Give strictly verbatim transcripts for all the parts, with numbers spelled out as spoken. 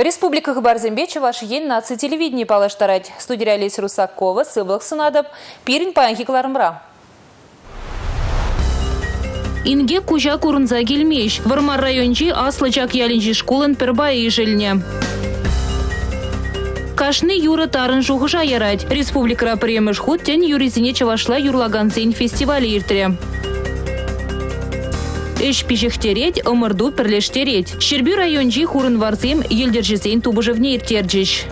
Республика Хабарзембече ваш ен наци телевидение палаштарать. Студия Олесь Русакова, Сывлах Сунадов, Пирин Панхи Клармра. Инге кужа курынза келмеш. Вармар райончи аслычак ялинчи школын пербайы жилне. Кашны юры тарын жуғыжа ярать. Республика премеш худ тен юризине чавашла юрлагансен фестивале иртре. Эш пижехтереть, омырду перлештереть. Щерби райончи хурын варзем елдержизен тубыжевне иртерджиш.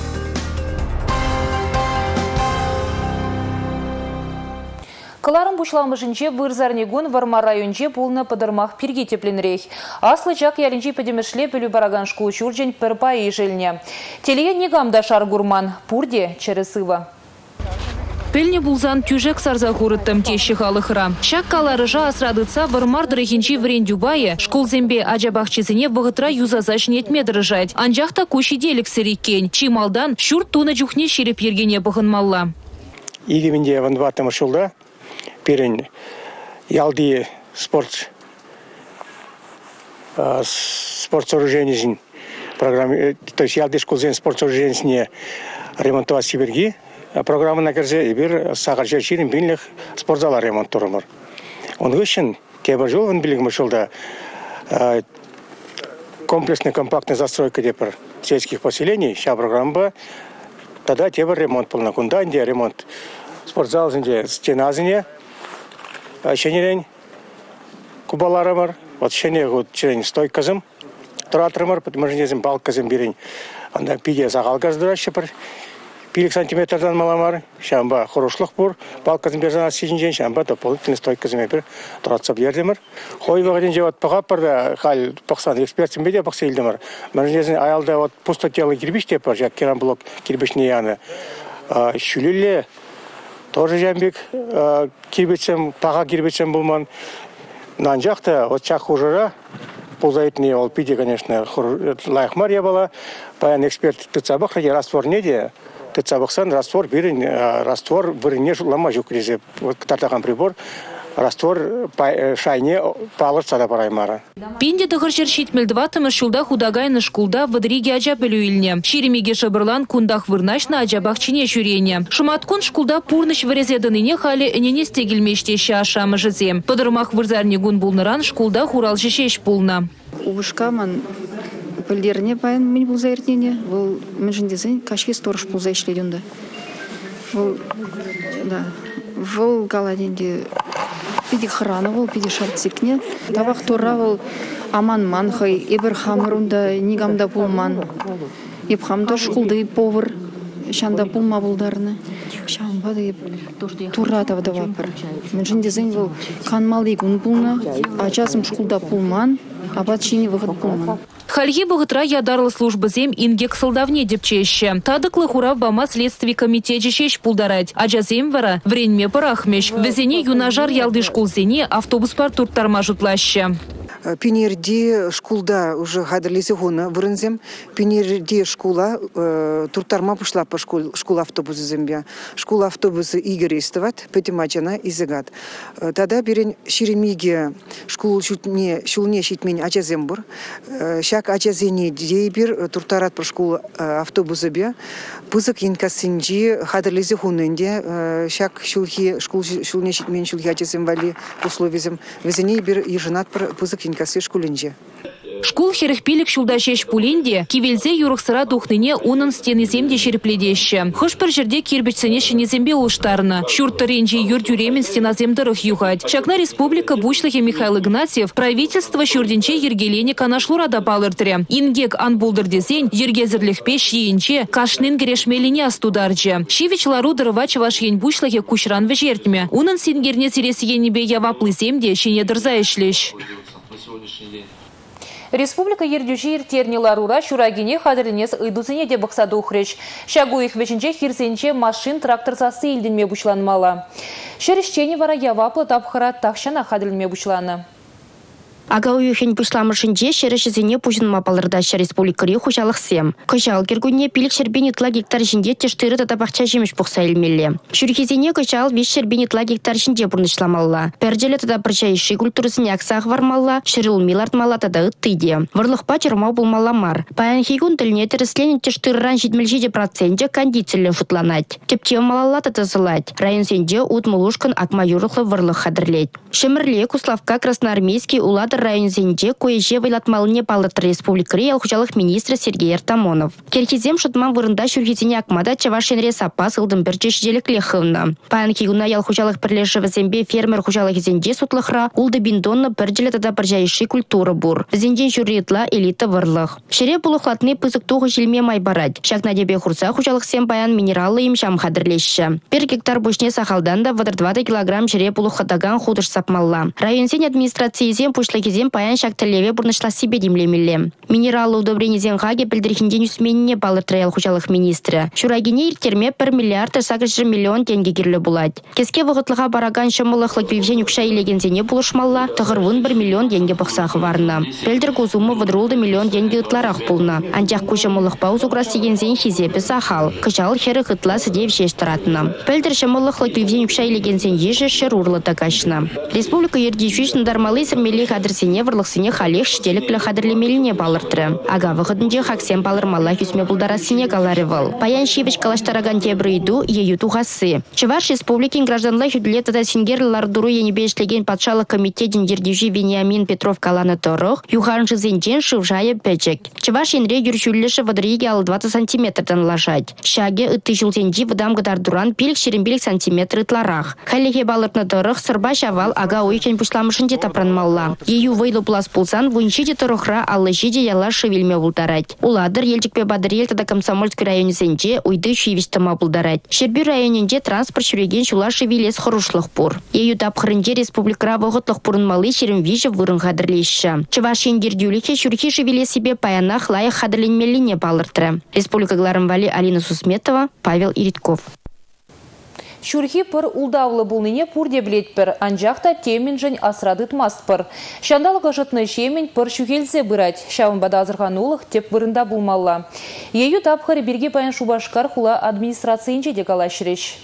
Каларым бушланмышынче вырзарнегун Вармар районче пулны подырмах пирги тепленрейх. Аслы жак ялинчи подемешле пелю бараган шкул чурджень перпаи жильня. Телее негамда шар гурман, пурде через ива. Пельне булзан тюжек сарза хурыттым тещи халыхра. Шак каларыжа асрадыца Вармар дрыхинчи врен дюбае школ зембе аджабахчизине вғытра юзазаш нетме дрыжать. Анжахта куши делик сыриккен. Чималдан шурт туна жухне шереп ергене бұғынмалла. Игеменде ванватым шулда. Перен ялди спорт спорт сооружений программе, то есть ялди школзен спорт сооружений ремонтовать сибирги. Программа на керзе и бир сахарча чирин бинлих спортзала ремонт турмар. Он вышен кебар жол ван билик мышулда комплексная компактная застройка депар сельских поселений. Ща программа тогда тебар ремонт полнокунданде ремонт спортзал зенде стеназине. Шенерен кубаларымар, вот шене вот черен стойказым, тратырмар, потому что здесь балказым берень, анда пиде загалгаз дуращепар, пилик сантиметрдан маламар, шамба хорошлых бур, балказым берзан сижинжен, шамба дополнительный стойказым епер, тратсап ердемар. Хой вагаден жеват пагапар да хал паксан экспертим беде паксейлдемар. Здесь аялда вот пустотелый кирпич тепар, жак керамблок кирпичный яны, шулиле. Тоже жамбек кирбетсем, паға кирбетсем булман. Нанжақта от чақ хужыра, ползайтыне ол пиде, конечно, лайықмар ебала. Паян эксперт тыцабық, раствор неде, тыцабықсан раствор берін, раствор біріне лама жүк резе, тартаған прибор. Раствор шайне палыр сада параймара. Пенде тығыршыр шетмелдватымы шулда худагайны шкулда вадриге ажабелю илне. Шеремеге шабырлан кундах вырнашна ажабахчине шурене. Шуматкун шкулда пурныш варезедыныне хали энене стегілмештеші ашамы жызем. Подырмах вырзарнегун булныран шкулда хурал жешеш пулна. Увышкаман пылдерне паян мен бұл заертнене. Бұл мен жындезен кашке сторож пулза ишледенді. Бұл, да, бұл галаденде пиди храна был, пиди шарцикне. Табах тура был аман манхай, ибер хамрунда нигамда пулман. Ибхамда шкулды повар, шанда пулма булдарны. Шамбада иб тура тавда вапар. Мен жындезен был канмалды гун пулна, а часым шкулда пулман, а батчини выход пулман. Халье бұғытра ядарлы службы зем ингек сылдавне депчеші. Тадықлы хурав бама следствий комитет жешеш пулдарать. Ажа зем вара вренме парахмеш. Везене юнажар ялды шкулзене автобус пар турттарма жұтлашы. Пенерди шкулда уже гадарлизе гона вырынзем. Пенерди школа туртарма пошла по школ автобусы зембя. Школа автобусы Игорь истоват, пятимачана изегат. Тогда берен Шеремиге школ шутне шулне шитмень ачазембур. Шак ачазене дейбир туртарат по школ автобусы бе. Пузык инкасинджи гадарлизе гоненде. Шак шулхи школ шулне шитмень шулхи ачаземвали условизем. Везене бир еженат пузык Школ херехпелік шулдашеш пуленде, кивелзе юрықсыра духныне унын стены земде шерепледеші. Хош бір жерде кирбечсене шинезембе ұлыштарына. Шуртты ренжи юртюремен стеназемдырых юхать. Шакна республика Бучлахе Михаил Игнатьев правительство шурденче ергелене канашлурада палыртыре. Ингек анбулдырдезен ергезірлік пеш ейінче кашнын керешмеліне астударчы. Шивич лару дырывачы ваш ен Бучлахе кушран вежертме. Унын сенгерне сиресі енебе яваплы земде шене дырза ешлеш. Республика ердюжи иртерни ларура шурагине хадырнес ыйдузыне де бақсады ухреч. Шагу их вечінче хирсенче машин трактор засы илденме бучланмала. Шерещені вара яваплы тапхара тахшана хадырнме бучланы. Ага уюхен пышламышынже шерешізіне пужынма палырдаща республикари хужалықсем. Кыжал кергуне пилік шербенетла гектар жинде тештыры татапақча жеміш бұқса елмелі. Шүрхезіне кыжал веш шербенетла гектар жинде бұрнышламалла. Перделі тада бірчайши культурысыне ақсақ вармалла, шырыл милартмалла тада ыттыйде. Варлықпа жырмау болмалла мар. Паян хейгун тіліне тірісленен тештырыран жетмелжеде проценте кондициялы футланать. Тепте малалла татасылать. Район сенде ут мулушкан акма юрықлы варлық хадырлет. Шемірле Куславка Красноармейский уладыр район сенде кое-же вайлатмалыне палытыр республикари алхучалық министр Сергей Артамонов. Керхизем шутман вырында шүрхетіне акмада чавашенре сапас ылдым бір жешделік лехывна. Паян хейгуна ялхучалық бірлеші візембе фермер хучалық зенде сутлықра улды биндонны бірджелі тада біржайши культура бур. Зенден жүрретла элита варлық. Шере бұлықлатны пызык туғы желме майбарад. Шакна дебе хурса хучалық сем паян минералы им шам хадырлеші. Bir гектар бушне сахалдан да вадыр двадцать килограмм шере бұлықлатаган худыш сапмалла. Район сен администрациязен пушлакизен паян шактылеве бұрнышла себе демлемелі. Минералы удобренезен хаге білдірхінден үсменіне балыртыраял хучалық министрі. Шурагине иртерме бір миллиард сағыз миллион тенге керлі булать. Кеске вғытлыға бараган шымылықлы квилжен үкша елегензене бұлышмалла, тұғырвын бір миллион тенге бұқсағы варна. Білдір кузумы вадрулды миллион тенге ұтларақ бұлна. Анчақ күшімылық пауз ұқрас егензен хизепі сахал. Кышал хері қытла сідев шеш тұратына. Білдір шымылықлы квилжен үкша елегензен ежі шыр урлы такашына. Республика ердешуішін дармалы сірмелі қадырсене варлықсыне халех штеліклі қадырлемеліне балыртыры. Ага вғыдынде хаксен балырмалла хүсме бұлдарасыне галарывал. Паян шевіш калаштараган тебрыйду ею туғасы. Чываш республикин гражданлы хүдлетада сингерлар дуру енебешлеген патшалық комитетін ердежі Вениамин Петров каланы торық, юхарыншы зенжен шывжайы пәчек. Чываш енре юршүлліші вадырыге ал двадцать сантиметрдан лажать. Шаге үтті жылтенжі вдам гыдар дуран пилік шерімбелік сантиметр ытларақ. Халеге балыртны торық сырба шавал ага ойкен пұшламышын де тапранмалла. Ею вайлы плас пулсан вунчиде торықра аллы жиде яла шевелме бұлдарать. Уладыр елчікпе бадыр елтада Комсомольский районе сенде уйды шүйвестіма бұлдарать. Шербі районенде транспорт шүреген шула шевелес құрушлық бұр. Ею тапқырынде республикра вғытлық бұрынмалы шерім вижі вырын қадырлеші. Чываш ендердюліке шүрхи шевеле себе паянақ лайық қадырленмеліне балыртыры. Республика Гларамвали Алина Сусметова, Павел Иритков. Шүрхи пыр улдавлы бұлныне пұрде білетпір, анжақта темін жын асрадыт маспыр. Шандалығы жытны шемен пыр шүхелзе бұрать, шауын бада азырғанулық теп бұрында бұлмалла. Ею тапқыры бірге паян шубашқар хула администрациянче декалашыреш.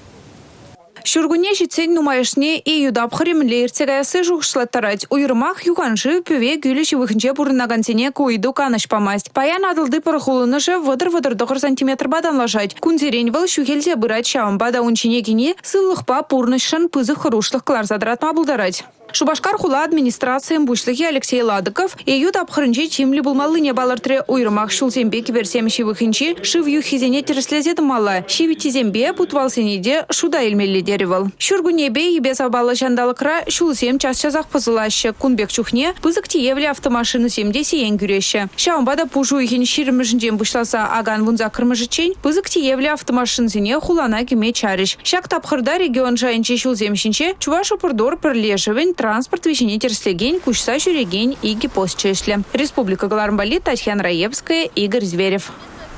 Шүргуне житсен нумайышне и юдапхыремле иртегаясы жуғышлаттарать. Уйырмақ юғанжы пөве гүлі шивыхынче бұрынагансене койду каныш памасть. Паян адылды пырхулынышы вадыр-вадыр сантиметр бадан лажать. Кунзерен вал шүхелзе бұрать шауын бада унчине гене сыллықпа пурнышын пызы хырушлық клар задыратма бұлдарать. Шубашкар хула администрациям бушлыхи Алексей Ладыков ею тапхырынче чимли булмалыне балыртре уйрымақ шулзембе киберсем шивыхынче шывью хизене терслезет мала. Шивитизембе путвалсенеде шуда элмелли деревал. Шургунебе ебе забалы жандалыкра шулзем час-часақ пызылашы. Кунбек чухне пызык тиевле автомашины семде сиен күреші. Шаумбада пужу ихин ширмышынжен бушласа аган вунза кырмыжычен пызык тиевле автомашинзине хулана кеме чариш. Шак тапхырда регион жайынче шулземшинче чувашу пырдор пырлешевен транспорт вещине терслеген, кушса шуреген и гипоз чешле. Республика Галармбали, Татьяна Раевская, Игорь Зверев.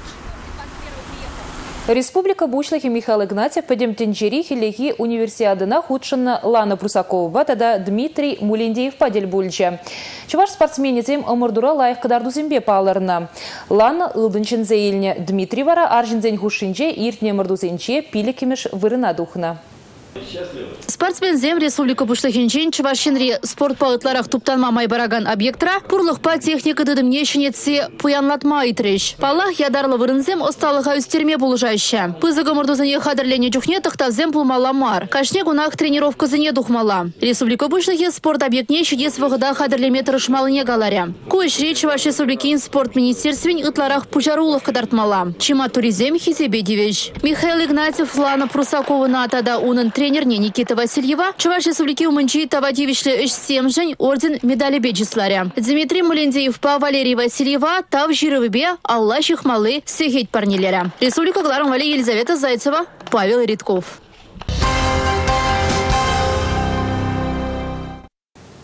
Республика Бушлахи Михаил Игнатьев подемтенчери хилехи универсиадына худшына Лана Прусакова, тада Дмитрий Мулендеев падель бульча. Чуваш спортсменецем омырдура лайық кыдарду зембе палырына. Лана ылдынчын зейліне Дмитрий вара аржинзен хушинче иртне мырдузенче пиликемеш вырына духна. Спортсмен зем республика Бушлахинчен Чувашинри спорт палытларах туптанма майбараган объектра пурлықпа техника дыдымне шынетсе пуянлатма итреш. Палах ядарлы вырынзем осталыға үстерме булыжайша. Пызыгы мұрдузыне қадырлене жүхне тұқтавзем пулмала мар. Кашне гунах тренировка зыне духмала. Республика Бушлахи спорт объектне шудес вғыда қадырлеме тұрышмалыне галаря. Көшре Чуваш республикин спорт министерствен ытларах пужарулық кадартмала. Чима туризем хизебе девеш. Михаил Игнатьев Лана Прусаковына атада унын тренерне Никита Васильева, Чуваш республики умынчи тавадивишле үш семжен орден медали беджисларя. Дмитрий Мулендеев па Валерий Васильева тав жировыбе Алла Шихмалы сехет парнилера. Республика Галармвали Елизавета Зайцева, Павел Ритков.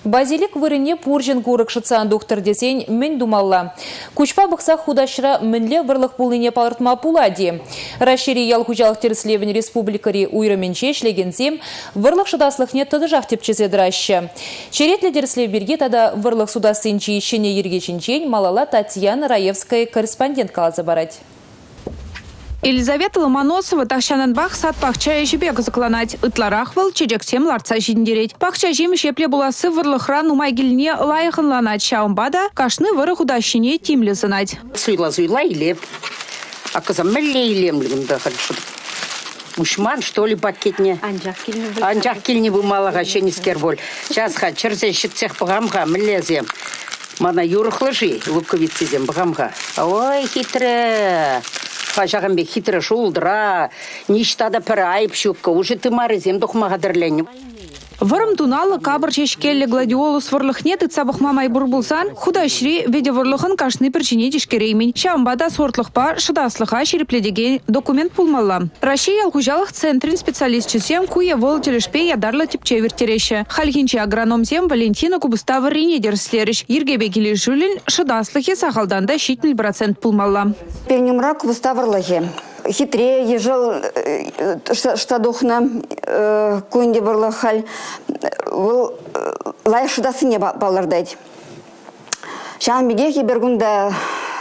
Базилик вырыне пуржен курык шыцан доктор десен мен думалла. Кучпа бықса худашыра мінле вырлық пулыне палыртма пулади. Рашири ял хужалық терслевен республикари уйрыменче шлегензем вырлық шыдаслықне тыдыжақ тепчезе дыраща. Черетлі дерслев берге тада вырлық судасынчи ишене ергечінчен малала Татьяна Раевская корреспондент калазы барать. Елизавета Ломоносова тахшанан бақ сат пақча ешебек закланать. Ытларах выл чедексем ларца жиндереть. Пақча жем шепле буласы вырлықран умайгеліне лайықынланать. Шаумбада кашны выры худащине тимлі зынать. Суйла-зуйла илеп. А казам мәлле илемлігімді хорошо. Ушман, что ли, пакетне? Анжақ келіне бұмалыға шенескер бол. Жазға чырзе шытсех бұғамға мүллезем. Мана юрықлы жи, луковицеден бұғамға. Ой, хитрі. Хажағын бе хитрі шулдыра. Ништада пір айып шөккі. Уже ты марызем дұқмаға дірленім. Варым туналы кабыр чешкелі гладиолус варлықне тыцабық мамай бурбулсан, худашри веде варлықын кашны перчине дешкереймін. Шамбада сортлықпа шыдаслыға шерепледеген документ пулмалла. Россия алхужалық центрин специалистчесем куе вол телешпе ядарлы типче вертереші. Хальхинче агрономзем Валентина Кубыстава ренедерслеріш. Ергебе келі жүлін шыдаслығы сақалданда шитміл процент пулмалла. Пернемра Кубыставарлығы. Хитре ежел штадухна кунде барлы халь вол лайшыдасы не балардайды. Шаан беге кебергунда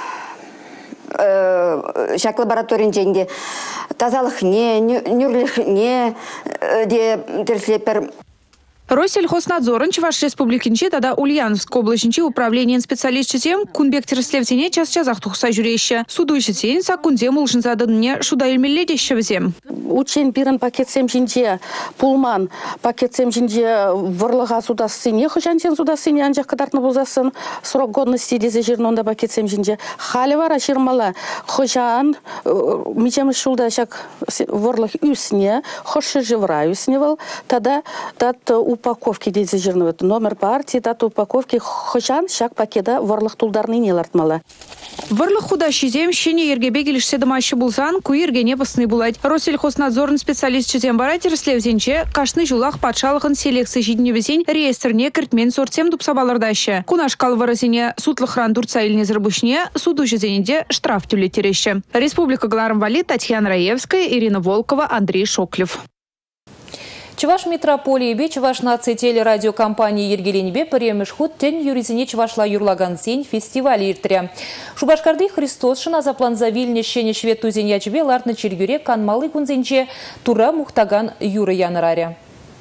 шак лабораторин женде тазалық не, нүрліх не де терслепер. Россельхознадзорын Чуваш республикинче тада Ульяновск облачинче управлениен специалистчесем кунбек терслевсене час-часах тухса жүрещі. Судуйшетен саккунзем улшынзадынне шуда илмелледещевзем. Учен пирен пакетсем жинже пулман, пакетсем жинже варлыға судасыне, хыжантен судасыне анжақ кадартны болзасын, срок годности дезе жернонда пакетсем жинже. Халі вара жирмала хыжан, мичем шулда шак варлых үсне, хошы живра үсне был, тада тат упаковки дезе жирны номер партии, тат упаковки хыжан шак пакеда варлых тулдарны не лартмала. Варлық худащизем шене ергебе келішсе дымашы болсан, ку ергене басны булайд. Россельхознадзорын специалистчезем барайтер слевзенче, кашны жулақ патшалығын селексы жидневесен реестрне кіртмен сортсем дупсабалырдашы. Кунашкал варазине сутлықран дурца иліне зірбушне, суду жезенеде штраф тюлетереші. Республика Глармвали, Татьяна Раевская, Ирина Волкова, Андрей Шоклев. Чуваш метрополии бе Чуваш нации телерадиокомпании Ергеленбе премеш худ тен юризине Чувашла юрлаган сень фестиваль иртре. Шубашкарды Христос шына заплан завильне шене швед тузен ячбе лартны чергюре канмалы кунзенче тура мухтаган юры янраре.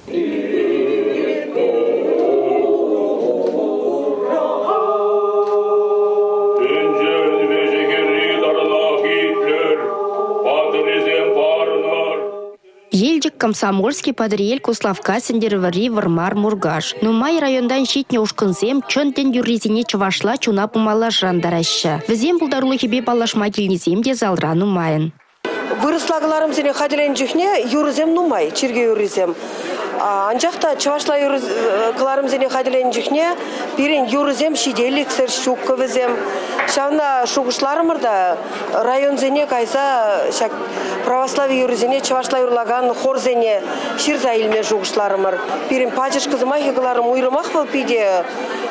Елдік комсомольский падриел Куславка сендервари вармар мургаш. Но май райондан щитне ушкынсем чонтен юризине Чувашла чуна пумала жандараща. Візем бұлдарлы хебе балашма келнезем де залра нумайын. Вырыслагаларым сене хаделен жүхне юризем нумай, чирге юризем. Анжақта Чувашла юризем сене хаделен жүхне пирен юризем шиделік сір шуққы візем. Шавна шуғышларымырда район зене кайса шак православие юризене Чувашла юрлаган хорзене ширза илме шуғышларымыр. Пирен пачыш кызымай хегаларым уйрымақ был пиде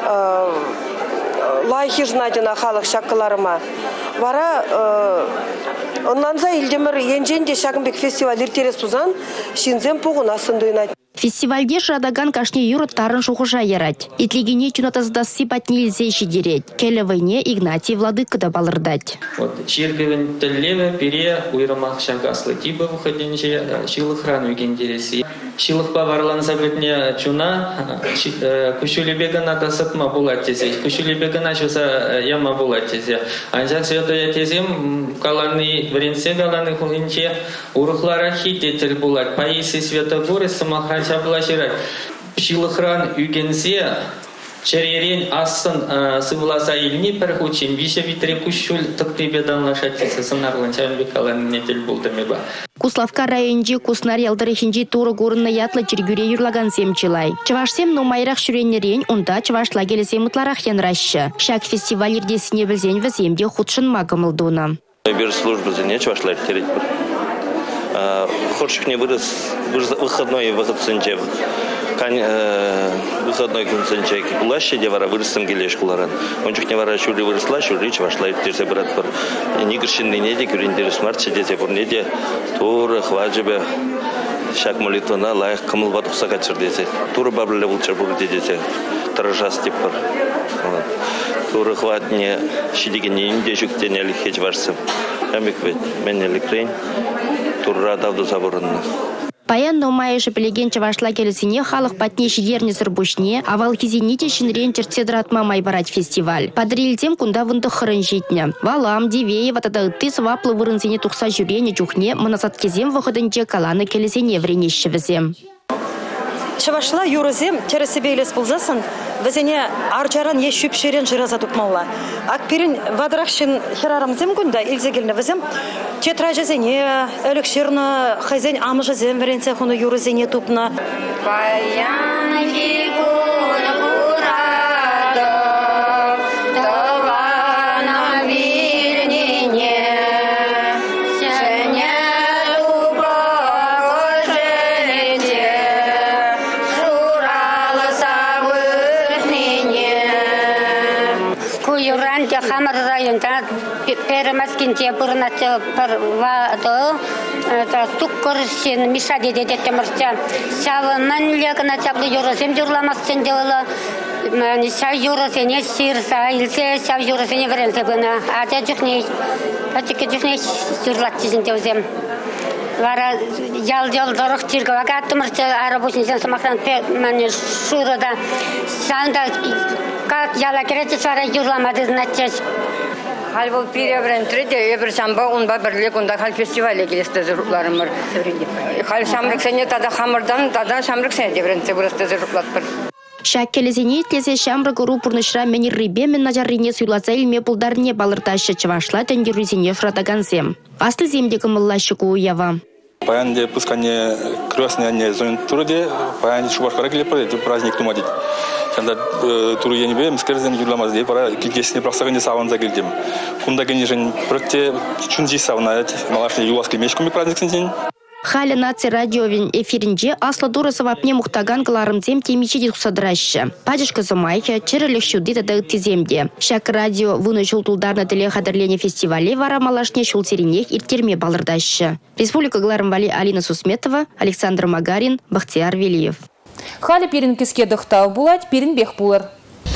лайхи жнадина халық шаккаларыма. Вара онланза илдемір енженде шагынбек фестиваль иртерес пузан шинзем пуғын асындуйнат. Фестивальде жадаган кашне юры тарын шухыжа ярать. Итлигине чунатаздас сипат нельзя шидереть. Келе войне Игнатий Владыка да балырдать. Вот черговен телеве пере уйрамах шагаслы типа выходенче шилых ран вегендереси. Шилых поварлан забытне чуна кушулебегана тасытма булатезе. Кушулебегана чуса яма булатезе. Анжак святая тезем каланы вренсе галаны хулинче урухлара хитетель булат. Паиси святогоры самахань шаблаширать. Шилыхран үгенсе черерен асын сывласа илни перхучин више витре кушул тактибедан лашатесы сынарлан чамбекалан нетел булдамеба. Куславка районде куснар ялдырыхинжи туры горынна ятлы чергюре юрлаган семчилай. Чавашсем но майрах шүренерен унда чавашла келесем утларах янраща. Шак фестиваль ердесіне білзен віземде худшын магымылдуна. Бір службы зене чавашла ертерет бір. Хорших не вырос выходной выход сынчев. выходной күн сенчеки булаш, де вара вырыстым келеш куларан. Ончук не вара шули вырысла, шули чвашла иртерсе брат бар. Нигршинный неде күрендер смарт десе бур неде тур хважбе шак молитвана лайк кымыл батукса качыр десе. Тур бабле булчар бур десе. Тражас тип бар. Тур хватне шидигене инде жүктенели хеч барсым. Амик бет меннели крейн. Турра давду заборынны. Паян номайышы білеген чавашла келесіне халық патне шидерне сырбушне, авал кезените шинрен черцедратма майбарать фестиваль. Падрилтем кунда вынды хырын жетне. Валам, дивее, ватада ты сваплы вырынсене тухса жүрене чухне, манасат кезем выходынче каланы келесене вренеші візем. Чавашла юрызем тересебе елес бұлзасын, візене арчаран еш шүпшерен жыраза тұпмалла. Акперін вадрақшын херарамзем күнда илзегеліне візем, тетра жезене, әлікшерні хайзен амы жезем веренсе құны юрызене тұпна. Баян фигуна курада, тавана вильнине, сене дуба кожелете. Куюранте Хамар районда перемаскинте бурнате парвадо суккор сен миша деде темирча савын лекна чаплы юросем журламастен делала мани са юросене сирса илсе са юросене веренсе бына ата жухне ачке жухне юрлатчын деузем вара ял ял дорох тирга вагаттымырча арабусин самахан мани шурада санда как яла керете сара юрламады значит хал бул перебрентри де эбир самба унба бирлик унда хал фестивале келесте зурукларым бар хал самрык сене тада хамырдан тада самрык сене дебрентсе бурасте зуруклат бар Шаккелезене тлесе шамры групп пурнышра мени рыбе мен нажаррине суйласа илме пулдарне балырташы чавашла тендерузине фратаганзем. Асты земде кымыллашы кууява. Паянде пускане крёсне не зон туруде, паянде шубашкара келеп барады, праздник тумадит. Канда туру я не бем, скерзен юрламаз де пара килгесне прасаганде саванза келдим. Кунда генежен прокте чунжи савнает, малашне юлас клемешкуми праздник сентин. Халя наци радиовин эфиринже асла дурасова апне мухтаган каларымзем темичи дихсадраща. Падишка замайка, черелек шуды тада тиземде. Шак радио вуны шултулдарна теле хадырлене фестивале вара малашне шултеринех иртерме балырдаща. Республика Гларамвали Алина Сусметова, Александр Магарин, Бахтияр Велиев. Халя перин киске дыхтау булать, перин бех пулар.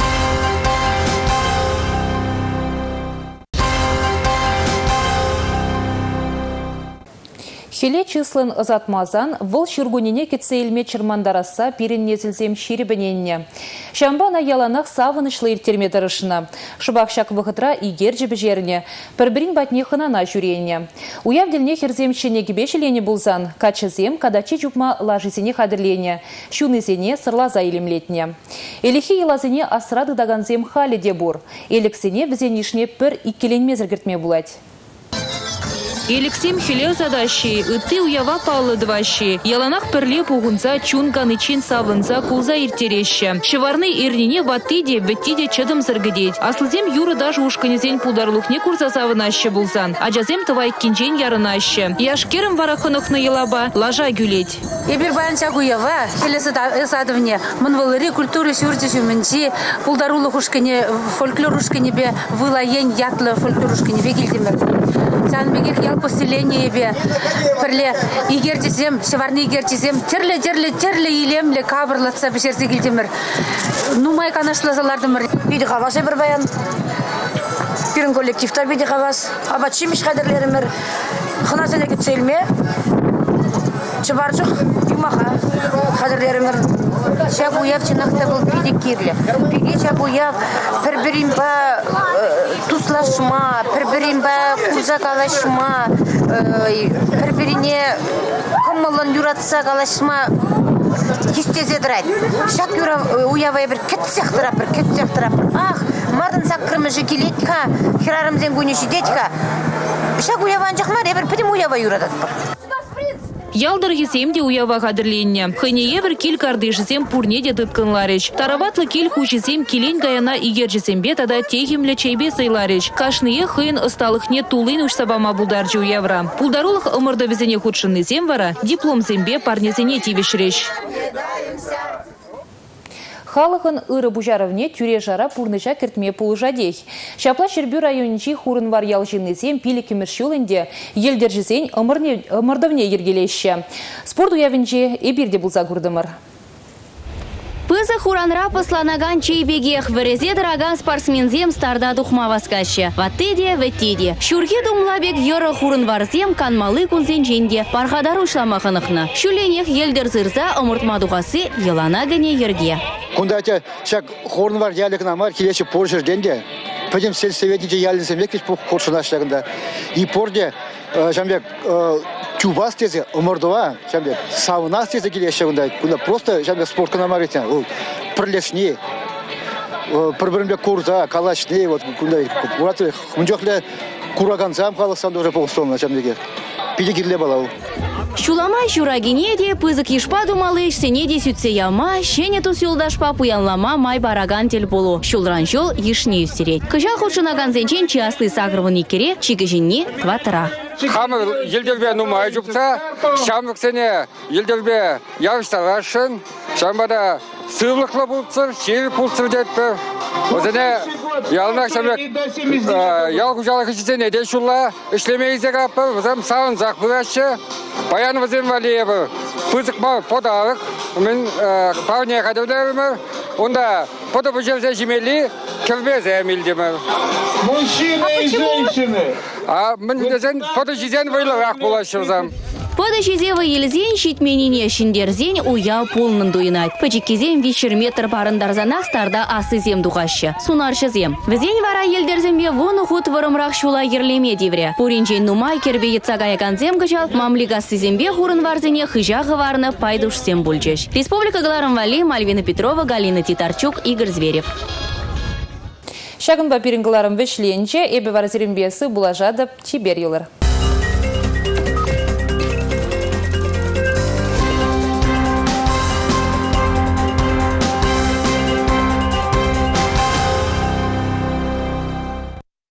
Хеле числен ызатмазан, выл шүргунене кетсе илме чырмандараса пирин незілзем ширебененне. Шамбана яланақ савынышлы иртерме дырышына. Шыбақшак вғытра игер жібі жеріне. Пірбірін батне хынана жүренне. Уявділне херзем шенеге бешелене бұлзан. Качызем кадачи жупма лажызене қадырлене. Шунызене сырлаза илемлетне. Элихи елазене асрады даганзем халі де бұр. Еліксене візенішне пір иккеленмезіргіртме бұлать. Елексем хиле задащи, ыты уява палы дващи. Яланах перле пугунца чунган ичин савынца кулза иртереща. Шеварны ирнине ваттиде, веттиде чадым зыргыдеть. Аслызем юры даже ушканезень пударлухне курса савынаща булзан. Аджазем тывай кинжень ярынаща. Яшкерым варахынықны елаба, лажа гюлеть. Ебір баянча уява, хиле садывне. Мынвалыри культуры сюрти сюменчи, пулдарулы хушкане, фольклор ушкане бе, вылаен ятлы фольклор ушкане бе келдемер. Санбегек ял поселение бе, перле игертизем, шеварны игертизем, терле, терле, терле илемле кабырлатса бешерсе келдемер. Нумай канашлазалардымыр. Биди хавасы бір баян. Пирин коллективтар биди хавас. Абачимиш қадырлерімір. Хына селекет селме. Чыбарчық юмаха қадырлерімір. Шак уяв чинақта бұл биди кирле. Биди шак уяв пір-бірін ба туслашма, пір-бірін ба курза калашма, пір-біріне кымылын юратса калашма хистезедрайд. Шак уявай бір кетсек тұрапыр, кетсек тұрапыр. Ах, мардын сақ кірміші келетка, хирарымзен гөнеші детка. Шак уяван жақмар, ебір пітім уявай юратат бір. Ялдар есемде уява қадырленне. Хыне евір кел кардышызем пурнеде дыткынларыч. Тараватлы кел хучызем келен гаяна игер жесембе тада техимле чейбе сайларыч. Кашные хын ысталықне тулын ұшсабама бұлдаржы уявра. Пулдарулық ымырды візене худшынны зем вара, диплом зембе парнезене тивешреш. Халықын ыры бужарывне тюре жара пурныча кертме пулыжадей. Шапла Шербю районичи хурын вар ялжинызем пилі кеміршілінде елдержізен ымырдывне ергелеші. Спорт уявінже эбирде бұлза күрдімір. Пызы хуранра посланаган чейбегех вірезе дыраган спортсмензем старда духма васкашы. Ваттеде, веттеде. Шурхи думлабек йыры хурын варзем канмалы кунзен женде пархадар ушламахынықны. Шуленех елдер зырза ымыртма духасы елана гіне ерге. Кундате шак хурын вар ялик намар келеші поржыр денде. Пөдем сельсоветниче ялінсем екеш бұл құршынашлагында. И порде жамбек чубас тезе ымырдыва, жамбек сауынас тезе келеші күнда. Күнда просто жамбек спортқа намар етен. Ол пірлешне, пір-бірімбек курза, калашне, вот күнда. Ураты мұнжоқлы кураганзам қалықсан дөрі болыстолына жамбеге. Педигирле балау. Шулама шурагине де пызык ешпа думалы шсене де сүтсе яма, шене тус юлдашпа пуянлама май бараган тел болу. Шулран жол ешне үстерет. Кыжа худшынаган зенчен частый сагрывын икере, чигежинне кватыра. Хамы елдербе нумай жупса, шамыксене елдербе явышталашын, шамбада сывлықлы бұлтсыр, шер пұлтсыр детті. Өзіне ялынақ шамбек ял құжалық ішсене де шулла, ішлемейзе қапы, өзім сауын зақпы әші, баян өзім валиебі, пызық ма подалық, мен пауне қадырдарымыр, онда пода бұжелзе жемелі, кірбезе әмелдемір. Мужчины и женщины. А мен дезен пода жезен вайлырақ болашырзам. Пода жезевы елзен шитменіне шиндерзен уя полнын дуйнат. Пачекезем вечер метр парындарзанақ старда асызем дұғашы. Сунаршызем. Візен вара елдерзембе воны худ варымрақ шула ерлеме девре. Пуринчен нумай кербе етсағаяганзем гыжал, мамлигасызембе хурын варзене хыжағы варны пайдушсем бульчеш. Республика Галарым Вали, Мальвина Петрова, Галина Титарчук, Игорь Зверев. Шагын бапирин Галарым вешленче, эбе варзерин бесы булажады чебер юлар.